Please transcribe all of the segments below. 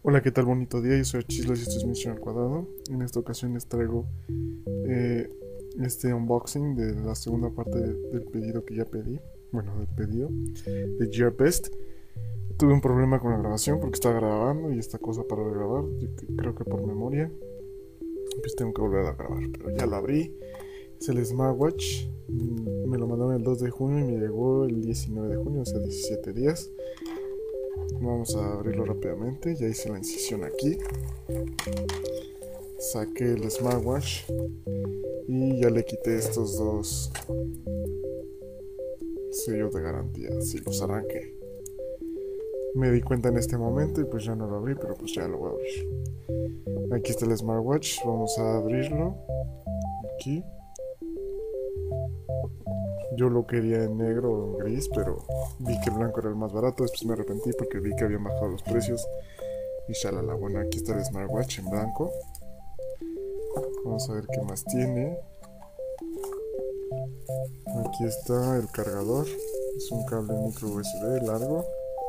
Hola, ¿qué tal? Bonito día, yo soy Chislas y esto es Misión al Cuadrado. En esta ocasión les traigo este unboxing de la segunda parte del pedido que ya pedí. Bueno, del pedido de Gearbest. Tuve un problema con la grabación porque estaba grabando y esta cosa para grabar, creo que por memoria. Pues tengo que volver a grabar, pero ya la abrí. Es el Smartwatch. Me lo mandaron el 2 de junio y me llegó el 19 de junio, o sea, 17 días. Vamos a abrirlo rápidamente. Ya hice la incisión aquí. Saqué el smartwatch y ya le quité estos dos sellos de garantía. Sí, los arranqué. Me di cuenta en este momento y pues ya no lo abrí, pero pues ya lo voy a abrir. Aquí está el smartwatch. Vamos a abrirlo. Aquí. Yo lo quería en negro o en gris, pero vi que el blanco era el más barato. Después me arrepentí porque vi que habían bajado los precios. Y shalala. Bueno, aquí está el smartwatch en blanco. Vamos a ver qué más tiene. Aquí está el cargador. Es un cable micro USB largo.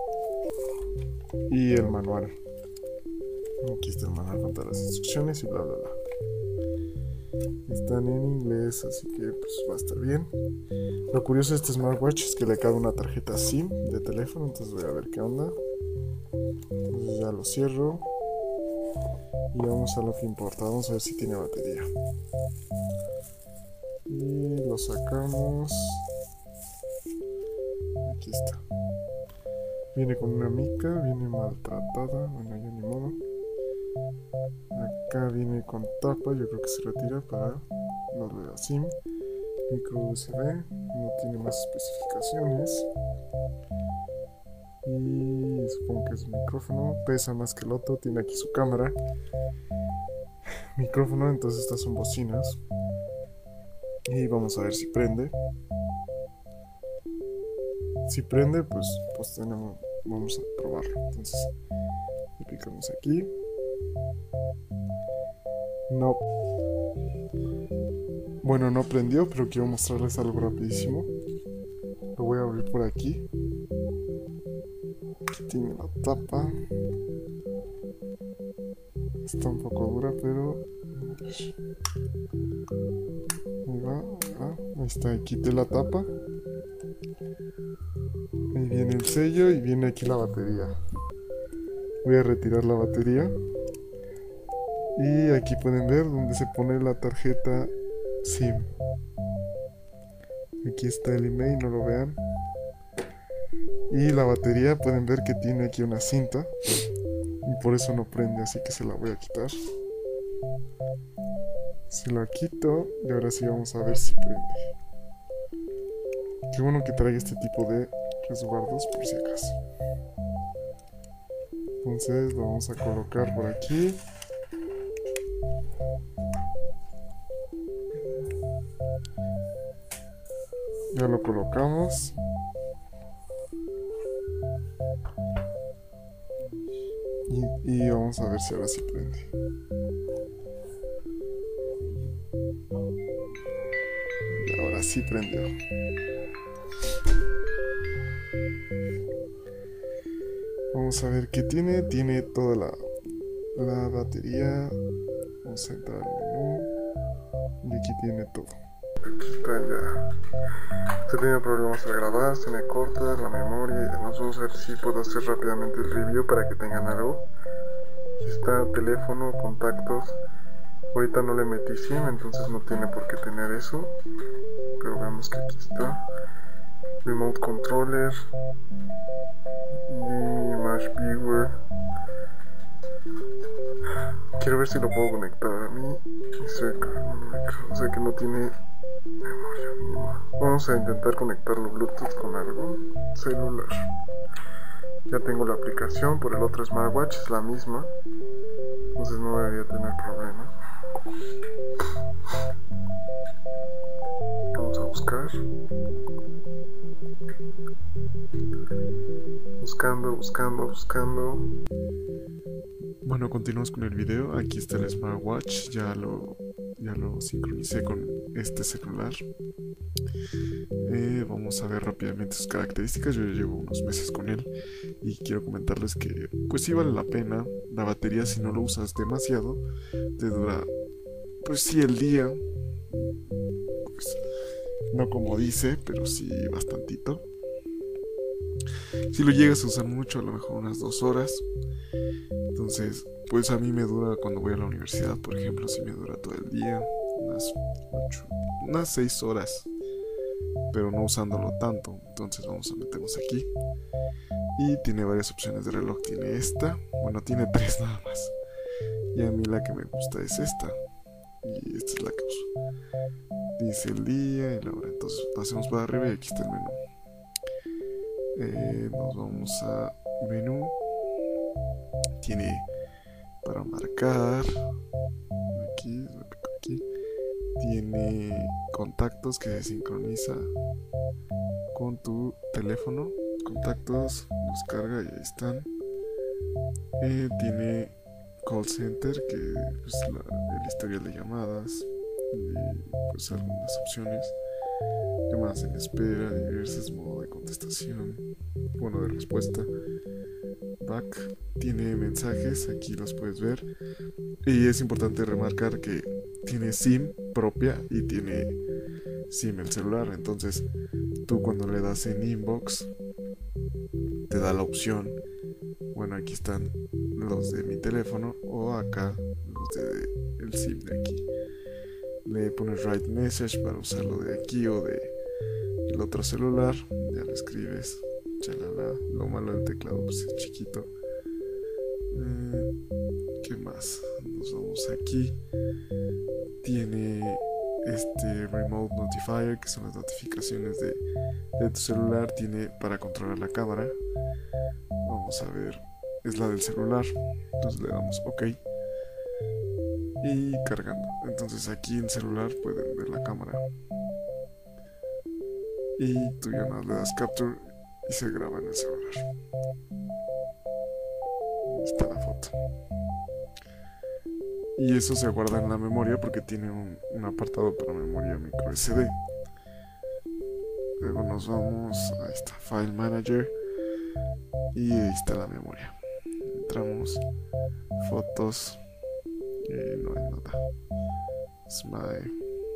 Y el manual. Aquí está el manual con todas las instrucciones y bla bla bla. Están en inglés, así que pues va a estar bien. Lo curioso de este smartwatch es que le cabe una tarjeta SIM de teléfono. Entonces voy a ver qué onda. Entonces ya lo cierro. Y vamos a lo que importa. Vamos a ver si tiene batería. Y lo sacamos. Aquí está. Viene con una mica, viene maltratada. Bueno, ya ni modo. Acá viene con tapa, yo creo que se retira para no de la SIM. Micro USB, no tiene más especificaciones. Y supongo que es un micrófono, pesa más que el otro, tiene aquí su cámara. Micrófono, entonces estas son bocinas. Y vamos a ver si prende. Si prende, pues vamos a probarlo. Entonces, le picamos aquí. No. Bueno, no prendió, pero quiero mostrarles algo rapidísimo. Lo voy a abrir por aquí. Aquí tiene la tapa. Está un poco dura, pero ahí va, ahí está, quité la tapa. Ahí viene el sello y viene aquí la batería. Voy a retirar la batería. Y aquí pueden ver donde se pone la tarjeta SIM. Aquí está el email, no lo vean. Y la batería, pueden ver que tiene aquí una cinta. Y por eso no prende, así que se la voy a quitar. Se la quito y ahora sí vamos a ver si prende. Qué bueno que traiga este tipo de resguardos por si acaso. Entonces lo vamos a colocar por aquí. Ya lo colocamos. Y vamos a ver si ahora sí prende. Y ahora sí prendió. Vamos a ver qué tiene. Tiene toda la batería. Vamos a entrar al menú. Y aquí tiene todo. Aquí está ya. Se tiene problemas al grabar, se me corta la memoria y demás. Vamos a ver si puedo hacer rápidamente el review para que tengan algo. Aquí está teléfono, contactos. Ahorita no le metí SIM, entonces no tiene por qué tener eso. Pero veamos que aquí está. Remote controller. Y Image Viewer. Quiero ver si lo puedo conectar a mí. O sea que no tiene memoria. Vamos a intentar conectarlo Bluetooth con algo celular. Ya tengo la aplicación por el otro smartwatch, es la misma. Entonces no debería tener problema. Vamos a buscar. Buscando. Bueno, continuamos con el video. Aquí está el smartwatch. Ya lo sincronicé con este celular. Vamos a ver rápidamente sus características. Yo ya llevo unos meses con él y quiero comentarles que pues sí vale la pena. La batería, si no lo usas demasiado, te dura pues sí el día, pues no como dice, pero sí bastantito. Si lo llegas a usar mucho, a lo mejor unas 2 horas. Entonces pues a mí me dura cuando voy a la universidad, por ejemplo, si me dura todo el día, unas 6 horas, pero no usándolo tanto. Entonces vamos a meternos aquí y tiene varias opciones de reloj. Tiene esta, bueno, tiene 3 nada más, y a mí la que me gusta es esta, y esta es la que uso. Dice el día y la hora. Entonces pasemos para arriba y aquí está el menú. Nos vamos a menú. Tiene para marcar, aquí. Tiene contactos que se sincroniza con tu teléfono. Contactos, los carga y ahí están. Tiene call center, que es el historial de llamadas y pues algunas opciones. Llamadas en espera, diversos modos de contestación, bueno, de respuesta. Back, tiene mensajes, aquí los puedes ver. Y es importante remarcar que tiene SIM propia y tiene SIM el celular. Entonces tú cuando le das en inbox te da la opción, bueno, aquí están los de mi teléfono, o acá los de el SIM de aquí. Le pones write message para usarlo de aquí o de el otro celular, ya lo escribes, chalala. Lo malo del teclado pues es chiquito. ¿Qué más? Nos vamos aquí. Tiene este remote notifier, que son las notificaciones de tu celular. Tiene para controlar la cámara. Vamos a ver, es la del celular, entonces le damos OK y cargando. Entonces aquí en celular pueden ver la cámara y tú ya no le das capture y se graba en el celular. Ahí está la foto. Y eso se guarda en la memoria porque tiene un apartado para memoria micro SD. Luego nos vamos, ahí está File Manager y ahí está la memoria. Entramos, fotos, no hay nada. Smile.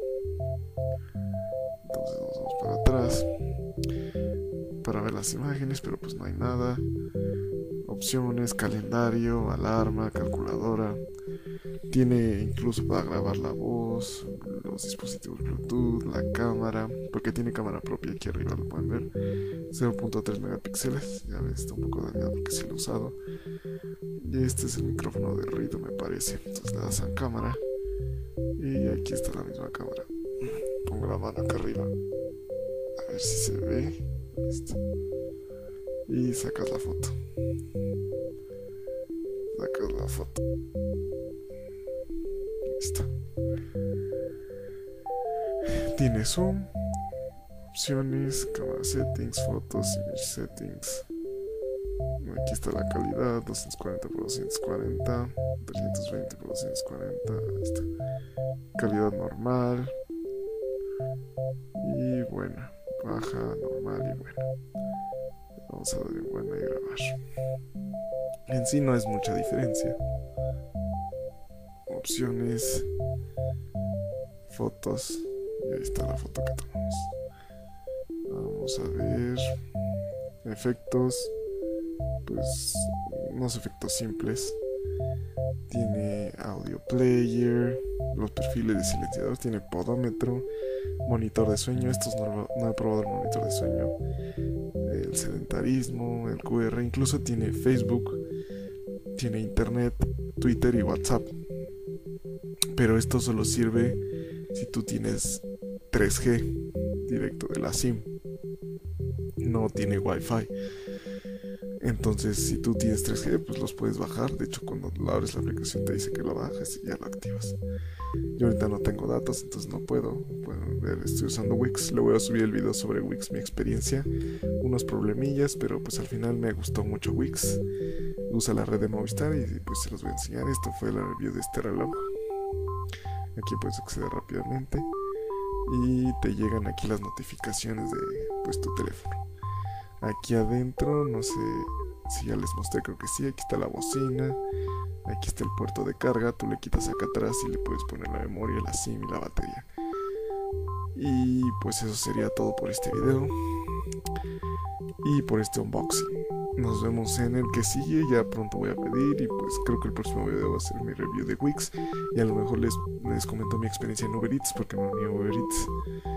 Entonces nos vamos para atrás para ver las imágenes, pero pues no hay nada. Opciones, calendario, alarma, calculadora. Tiene incluso para grabar la voz, los dispositivos Bluetooth, la cámara, porque tiene cámara propia. Aquí arriba lo pueden ver, 0.3 megapíxeles. Ya ves, está un poco dañado porque sí lo he usado. Y este es el micrófono de ruido, me parece. Entonces le das a cámara y aquí está la misma cámara. Pongo la mano acá arriba a ver si se ve. Listo. Y sacas la foto. Listo. Tiene zoom, opciones, cámara settings, fotos, image settings. Aquí está la calidad, 240x240, 320x240. Ahí está. Calidad normal y buena, baja, normal y buena. Vamos a darle buena y grabar. En sí no es mucha diferencia. Opciones, fotos, y ahí está la foto que tomamos. Vamos a ver efectos, pues unos efectos simples. Tiene audio player, los perfiles de silenciador, tiene podómetro, monitor de sueño. Estos no he probado el monitor de sueño. El sedentarismo, el QR, incluso tiene Facebook, tiene internet, Twitter y WhatsApp. Pero esto solo sirve si tú tienes 3G directo de la SIM. No tiene Wi-Fi. Entonces si tú tienes 3G pues los puedes bajar. De hecho cuando abres la aplicación te dice que lo bajes y ya lo activas. Yo ahorita no tengo datos, entonces no puedo. Pueden ver, estoy usando Wix. Le voy a subir el video sobre Wix, mi experiencia. Unos problemillas, pero pues al final me gustó mucho Wix. Usa la red de Movistar y pues se los voy a enseñar. Esto fue la review de este reloj. Aquí puedes acceder rápidamente. y te llegan aquí las notificaciones de pues tu teléfono. Aquí adentro, no sé si ya les mostré, creo que sí, aquí está la bocina, aquí está el puerto de carga, tú le quitas acá atrás y le puedes poner la memoria, la SIM y la batería. Y pues eso sería todo por este video y por este unboxing. Nos vemos en el que sigue, ya pronto voy a pedir y pues creo que el próximo video va a ser mi review de Wix y a lo mejor les comento mi experiencia en Uber Eats porque me uní a Uber Eats.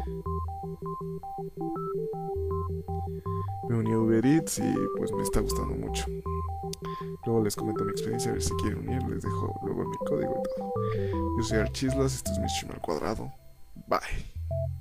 Me uní a Uber Eats y pues me está gustando mucho. Luego les comento mi experiencia, a ver si quieren unir, les dejo luego mi código y todo. Yo soy Archislas, esto es mi stream al cuadrado. Bye.